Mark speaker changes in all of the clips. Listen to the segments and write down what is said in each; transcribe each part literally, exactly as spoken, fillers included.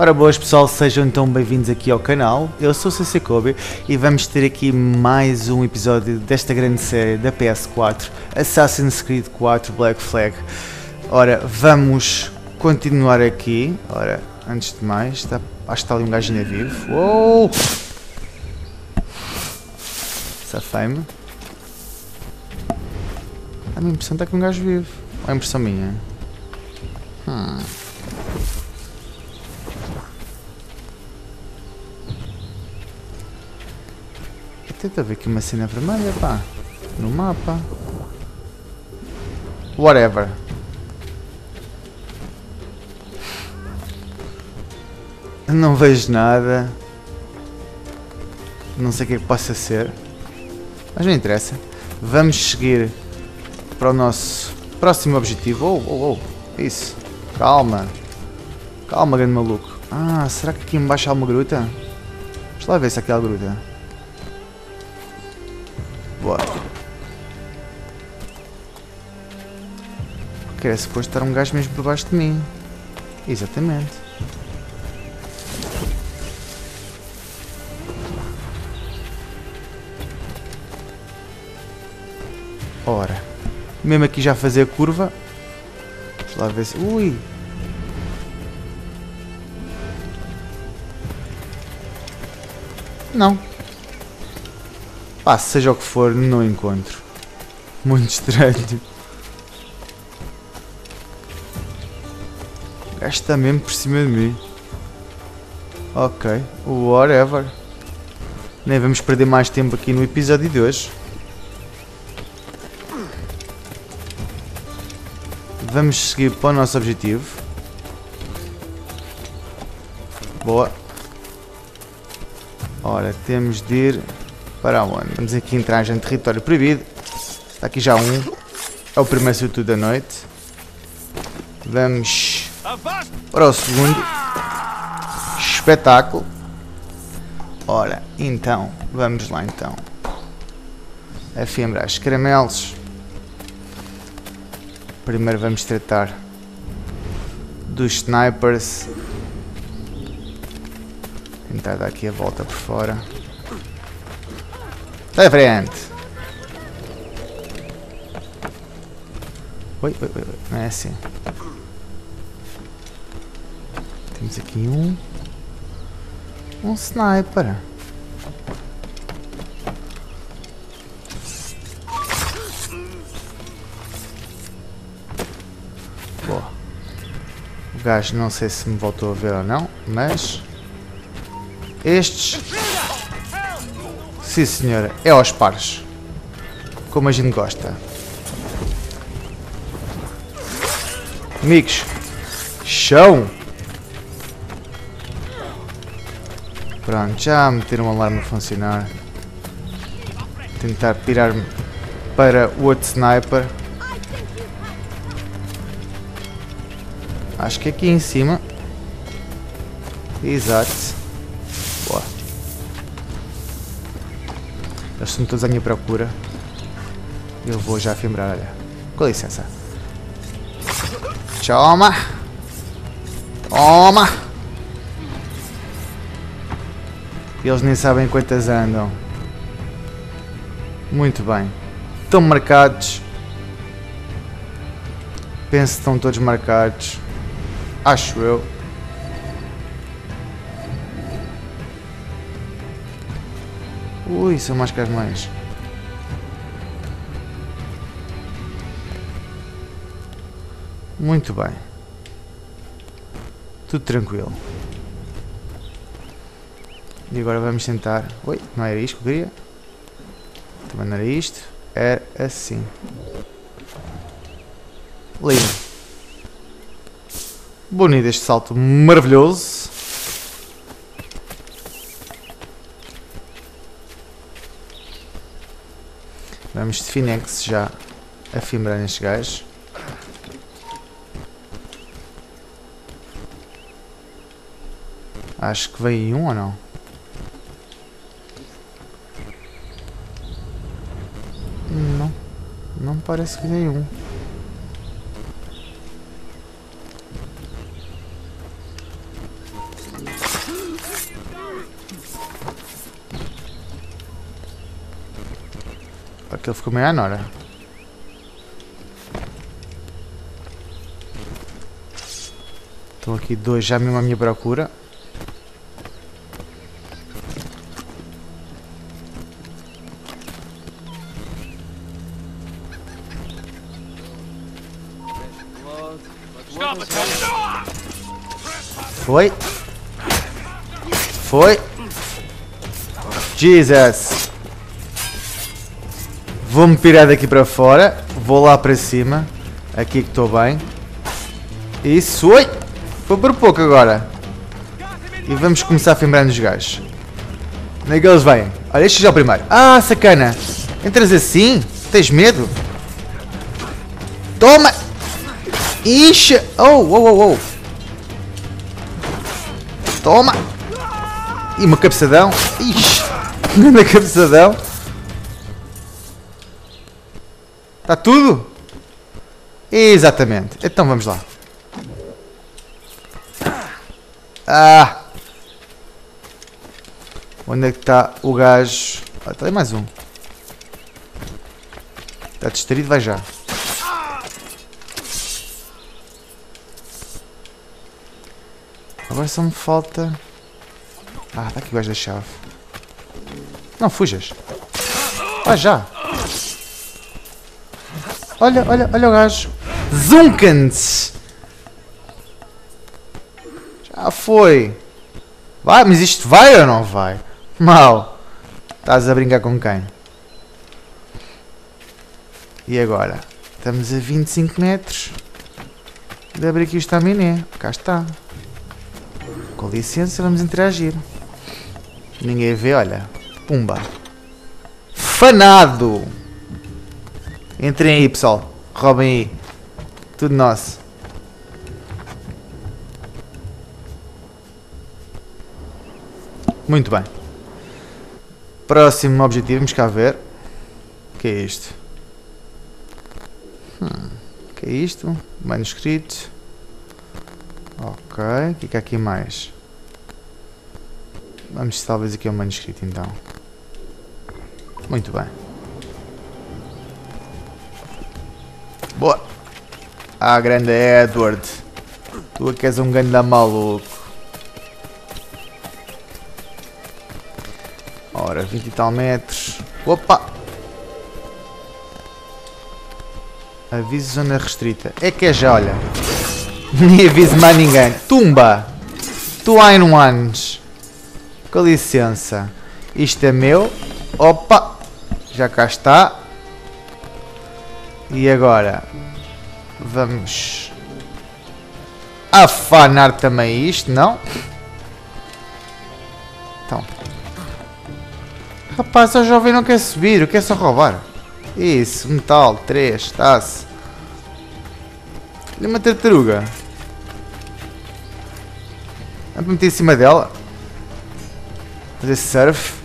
Speaker 1: Ora boas pessoal, sejam então bem-vindos aqui ao canal. Eu sou o C C Kobe e vamos ter aqui mais um episódio desta grande série da P S quatro, Assassin's Creed quatro Black Flag. Ora, vamos continuar aqui. Ora, antes de mais, está, acho que está ali um gajo ainda vivo. Uou! Safei-me. A minha impressão está que um gajo vivo. Ou é a impressão minha? Hum. Tenta ver aqui uma cena vermelha, pá, no mapa. Whatever. Não vejo nada. Não sei o que é que possa ser. Mas não interessa. Vamos seguir para o nosso próximo objetivo. Oh, oh, oh. Isso. Calma. Calma, grande maluco. Ah, será que aqui embaixo há uma gruta? Deixa lá ver se há aquela gruta. Boa. Porque era suposto estar um gajo mesmo por baixo de mim. Exatamente. Ora. Mesmo aqui já a fazer a curva. Deixa lá ver se... Ui! Não. Pá, seja o que for, não encontro. Muito estranho. O gajo está mesmo por cima de mim. Ok, whatever. Nem vamos perder mais tempo aqui no episódio de hoje. Vamos seguir para o nosso objetivo. Boa. Ora, temos de ir... Para onde? Vamos aqui entrar já em território proibido. Está aqui já um. É o primeiro surto da noite. Vamos para o segundo. Espetáculo. Ora, então. Vamos lá então. Afiembrar os caramelos. Primeiro vamos tratar dos snipers. Tentar dar aqui a volta por fora. Sai à frente! Oi, oi, oi, não é assim. Temos aqui um... Um sniper. Boa. O gajo não sei se me voltou a ver ou não, mas... Estes... Sim senhora, é aos pares. Como a gente gosta. Amigos. Chão. Pronto, já meteram o alarme a funcionar. Tentar pirar-me para o outro sniper. Acho que aqui em cima. Exato. Boa. Eles estão todos à minha procura. Eu vou já afiembrar, olha. Com licença. Toma! Toma! Eles nem sabem quantas andam. Muito bem. Estão marcados. Penso que estão todos marcados. Acho eu. Ui, são mais que as mães. Muito bem. Tudo tranquilo. E agora vamos tentar... Ui, não era isto que eu queria. Também não era isto. Era assim. Lindo. Bonito este salto maravilhoso. Vamos de Finex já a afiembrar nestes gajos. Acho que veio um ou não? Não. Não parece que veio um. Aquele ficou meio à nora. Estão aqui dois já mesmo à minha procura. Foi. Foi. Jesus. Vou-me pirar daqui para fora. Vou lá para cima. Aqui que estou bem. Isso. Oi. Foi por pouco agora. E vamos começar a fimbrar nos gajos. Onde é que eles vêm? Olha, este já é o primeiro. Ah, sacana. Entras assim? Tens medo? Toma. Ixi. Oh, oh, oh, oh. Toma. E uma cabeçadão. Ixi. Uma cabeçadão. Está tudo? Exatamente. Então vamos lá. Ah! Onde é que está o gajo? Ah, está aí mais um. Está distraído, vai já. Agora só me falta... Ah, está aqui o gajo da chave. Não fujas. Vai já. Olha, olha, olha o gajo. Zunkans! Já foi. Vai, mas isto vai ou não vai? Mal. Estás a brincar com quem? E agora? Estamos a vinte e cinco metros de abrir aqui o estaminé. Cá está. Com licença, vamos interagir. Ninguém vê, olha. Pumba. Fanado! Entrem aí, pessoal. Roubem aí. Tudo nosso. Muito bem. Próximo objetivo, vamos cá ver. O que é isto? Hum, o que é isto? Manuscrito. Ok, o que é que há aqui mais? Vamos talvez aqui ao manuscrito então. Muito bem. Boa! Ah, grande Edward. Tu é que és um grande maluco. Ora, vinte e tal metros. Opa! Aviso zona restrita. É que é já, olha. Nem aviso mais ninguém. Tumba! Tu aí não andes. Com licença. Isto é meu. Opa! Já cá está. E agora? Vamos... afanar também isto, não? Então... Rapaz, o jovem não quer subir, quer só roubar. Isso, metal, três, está-se. Olha uma tartaruga. Dá para meter em cima dela. Fazer surf.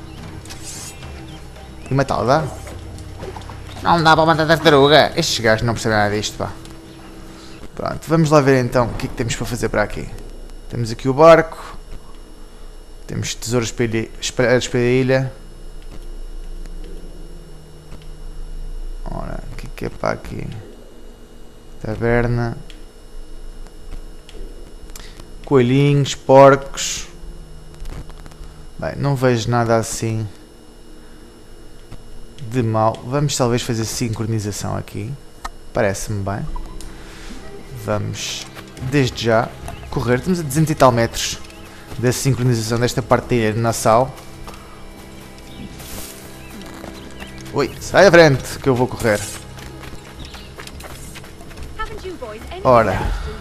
Speaker 1: E matá-la, dá? Não dá para matar tartaruga. Estes gajos não percebem nada disto, pá. Pronto, vamos lá ver então o que é que temos para fazer para aqui. Temos aqui o barco. Temos tesouros espalhados pela ilha. Ora, o que é que é para aqui? Taberna. Coelhinhos, porcos. Bem, não vejo nada assim de mal. Vamos talvez fazer sincronização aqui. Parece-me bem. Vamos, desde já, correr. Estamos a duzentos e tal metros da sincronização desta parte da ilha de Nassau. Ui, sai à frente que eu vou correr. Ora.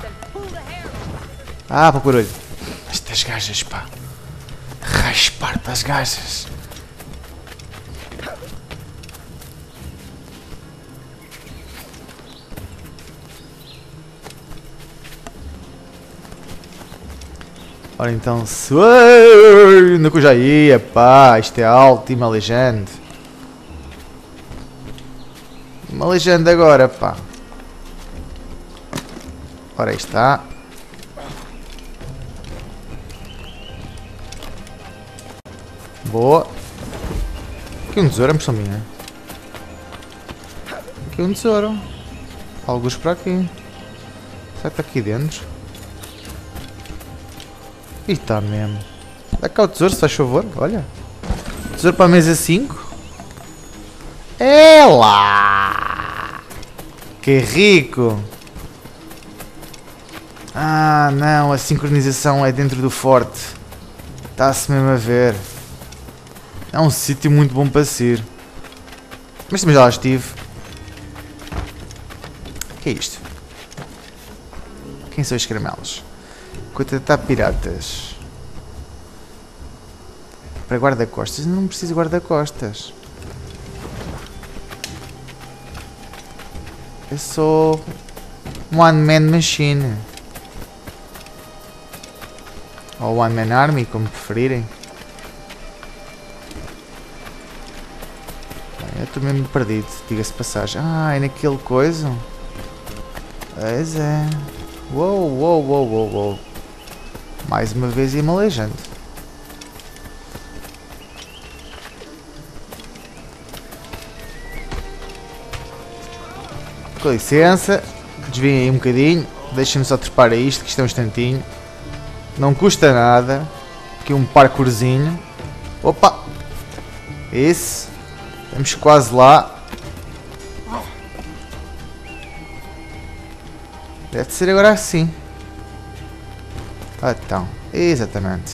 Speaker 1: Ah, para o barulho. Estas gajas, pá. Raspar das gajas. Ora então, se... Onde que eu já ia, pá, isto é alto e uma legenda. Uma legenda agora, pá. Ora aí está. Boa. Aqui um tesouro, é impressão minha. aqui um tesouro. Alguns para aqui. Será que está aqui dentro? E está mesmo. Dá cá o tesouro, se faz favor. Olha. Tesouro para a mesa cinco. É lá! Que rico! Ah, não. A sincronização é dentro do forte. Está-se mesmo a ver. É um sítio muito bom para se ir. Mas também já lá estive. O que é isto? Quem são os caramelos? Contratar piratas. Para guarda-costas? Não preciso de guarda-costas. Eu sou One Man Machine. Ou One Man Army, como preferirem. Eu estou mesmo perdido, diga-se passagem. Ah, é naquele coisa? Pois é. Uou, uou, uou, uou, uou. Mais uma vez ia-me aleijando. Com licença. Desviem aí um bocadinho. Deixem-me só trepar a isto, que isto é um instantinho. Não custa nada. Aqui um parkourzinho. Opa! Isso. Estamos quase lá. Deve ser agora assim. Ah, então. Exatamente.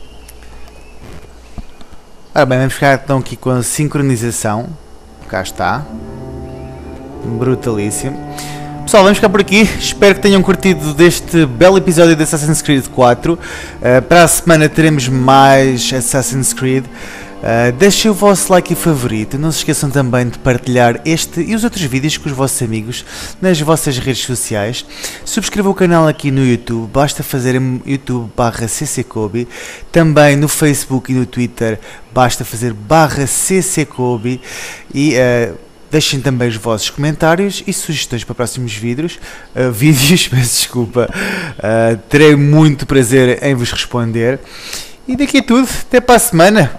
Speaker 1: Ora bem, vamos ficar então aqui com a sincronização. Cá está. Brutalíssimo. Pessoal, vamos ficar por aqui. Espero que tenham curtido deste belo episódio de Assassin's Creed quatro. Uh, para a semana teremos mais Assassin's Creed. Uh, deixem o vosso like e favorito. Não se esqueçam também de partilhar este e os outros vídeos com os vossos amigos nas vossas redes sociais. Subscrevam o canal aqui no YouTube. Basta fazer YouTube barra cckobe. Também no Facebook e no Twitter. Basta fazer barra cckobe. E... Uh, deixem também os vossos comentários e sugestões para próximos vídeos. Uh, vídeos, peço desculpa. Uh, terei muito prazer em vos responder. E daqui é tudo. Até para a semana.